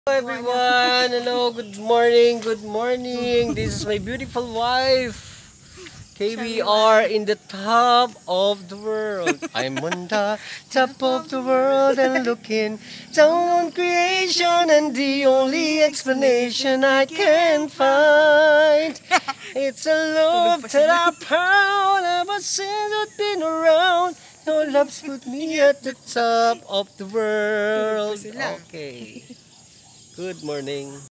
Hello everyone, hello, good morning, good morning. This is my beautiful wife. Okay, we are in the top of the world. I'm on the top of the world and looking down on creation, and the only explanation I can find, it's a love that I found ever since I've been around. Your love's put me at the top of the world. Okay. Good morning.